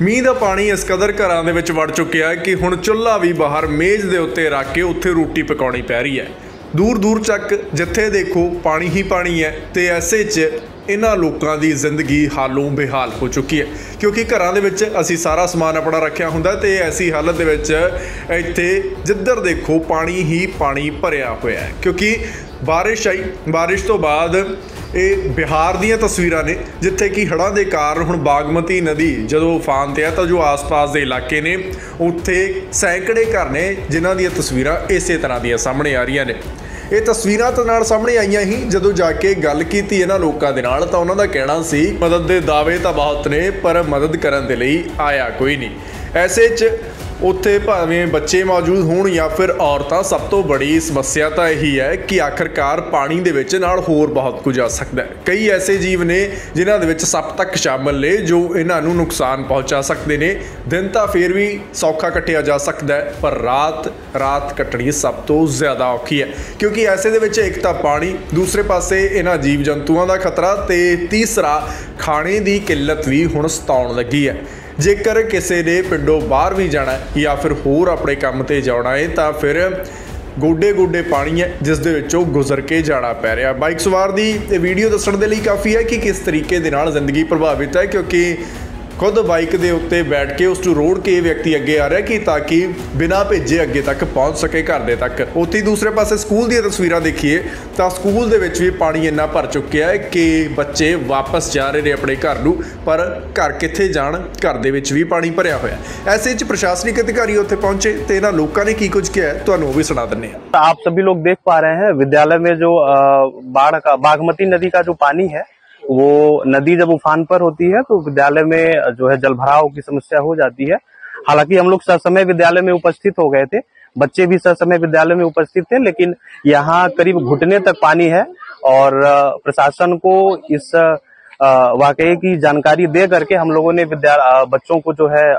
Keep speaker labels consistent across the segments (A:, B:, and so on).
A: ਮੀਂਹ ਦਾ ਪਾਣੀ ਇਸ ਕਦਰ ਘਰਾਂ ਦੇ ਵਿੱਚ ਵੜ ਚੁੱਕਿਆ ਹੈ ਕਿ ਹੁਣ ਚੁੱਲ੍ਹਾ ਵੀ ਬਾਹਰ ਮੇਜ਼ ਦੇ ਉੱਤੇ ਰੱਖ ਕੇ ਉੱਥੇ ਰੋਟੀ ਪਕਾਉਣੀ ਪੈ ਰਹੀ ਹੈ। दूर दूर तक जिथे देखो पानी ही पानी है। तो ऐसे च इन्हां लोकां दी जिंदगी हालों बेहाल हो चुकी है, क्योंकि घरां दे विच असीं सारा समान अपना रखिया हुंदा ते ऐसी हालत दे विच इत्थे जिधर देखो पानी ही पानी भरिया होया है। क्योंकि बारिश आई, बारिश तो बाद ये बिहार दीयां तस्वीरां ने जिथे कि हड़ां दे कारण हुण बागमती नदी जदों उफान ते है तो जो आस पास दे इलाके ने उत्थे सैकड़े घर ने जिन्हां दीयां तस्वीरां इसे तरह दीयां सामने आ रहीआं ने। ये तस्वीरां तो नाल सामने आईयां ही जदों जाके गल कीती इन्हां लोकां दे नाल तां उन्हां दा कहना सी मदद दे दावे तां बहुत ने पर मदद करन दे लई आया कोई नहीं। ऐसे च उत्थे भावें बच्चे मौजूद होण या फिर औरतां, सब तो बड़ी समस्या तो यही है कि आखिरकार पानी दे विच नाल होर बहुत कुछ आ सकता है। कई ऐसे जीव ने जिन्हां दे विच सप तक शामिल ने जो इन्हां नूं नुकसान पहुँचा सकते हैं। दिन तो फिर भी सौखा कट्टिया जा सकता है, पर रात कट्टनी सब तो ज़्यादा औखी है, क्योंकि ऐसे दे विच एक तो पानी, दूसरे पासे इन्हां जीव जंतुओं का खतरा, ते तीसरा खाने की किल्लत भी हुण सताउण लगी है। जेकर किसी ने पिंडों बाहर भी जाना है या फिर होर अपने काम ते जाना है तो फिर गोडे गोडे पानी है जिस दे विचों गुजर के जाना पै रहा। बाइक सवार की वीडियो दस्सण दे लई काफ़ी है कि किस तरीके दे नाल जिंदगी प्रभावित है, क्योंकि खुद बाइक के उत्ते बैठ के उस रोड के व्यक्ति अगे आ रहा है कि ताकि बिना भेजे अगे तक पहुँच सके घर दे तक। उत्ते दूसरे पासे स्कूल दी तस्वीरां देखिए तो स्कूल दे विच भी पानी इन्ना भर चुकिया है कि बच्चे वापस जा रहे हैं अपने घर नूं, पर घर कित्थे जाण, घर दे विच भी पानी भरिया होया। ऐसे च प्रशासनिक अधिकारी उत्थे पहुंचे तो इन्हां लोकां ने की कुछ किया है तुहानूं वो भी सुणा दिंदे हां।
B: आप सभी लोग देख पा रहे हैं विद्यालय में जो बाढ़ का, बागमती नदी का जो पानी है, वो नदी जब उफान पर होती है तो विद्यालय में जो है जलभराव की समस्या हो जाती है। हालांकि हम लोग ससमय विद्यालय में उपस्थित हो गए थे, बच्चे भी ससमय विद्यालय में उपस्थित थे, लेकिन यहाँ करीब घुटने तक पानी है और प्रशासन को इस वाकये की जानकारी दे करके हम लोगों ने बच्चों को जो है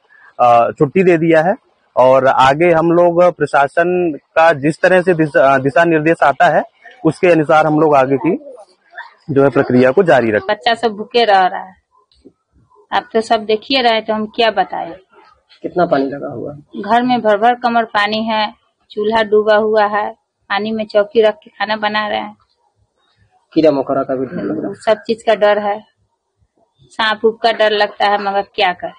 B: छुट्टी दे दिया है। और आगे हम लोग प्रशासन का जिस तरह से दिशा निर्देश आता है उसके अनुसार हम लोग आगे की जो है प्रक्रिया को जारी रखें।
C: बच्चा सब भूखे रह रहा है, आप तो सब देखिए रहे तो हम क्या बताएं।
D: कितना पानी लगा हुआ है?
C: घर में भर भर कमर पानी है, चूल्हा डूबा हुआ है, पानी में चौकी रख के खाना बना रहे हैं।
D: कीड़ा मकोड़ा का भी डर लग रहा है,
C: सब चीज का डर है, सांप उप का डर लगता है, मगर क्या करें।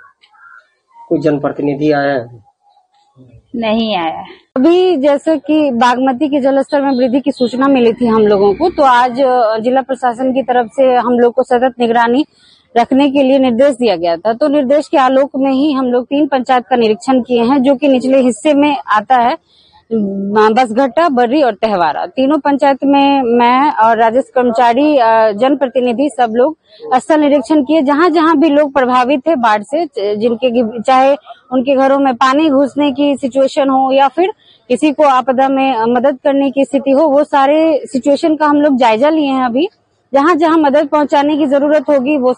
D: कोई जनप्रतिनिधि आया है?
C: नहीं आया।
E: अभी जैसे कि बागमती के जलस्तर में वृद्धि की सूचना मिली थी हम लोगों को, तो आज जिला प्रशासन की तरफ से हम लोग को सतत निगरानी रखने के लिए निर्देश दिया गया था। तो निर्देश के आलोक में ही हम लोग 3 पंचायत का निरीक्षण किए हैं, जो कि निचले हिस्से में आता है बसघट्टा, बर्री और तेहवारा। तीनों पंचायत में मैं और राजस्व कर्मचारी, जनप्रतिनिधि सब लोग स्थल निरीक्षण किए। जहां जहां भी लोग प्रभावित थे बाढ़ से, जिनके चाहे उनके घरों में पानी घुसने की सिचुएशन हो या फिर किसी को आपदा में मदद करने की स्थिति हो, वो सारे सिचुएशन का हम लोग जायजा लिए हैं। अभी जहां जहां मदद पहुंचाने की जरूरत होगी वो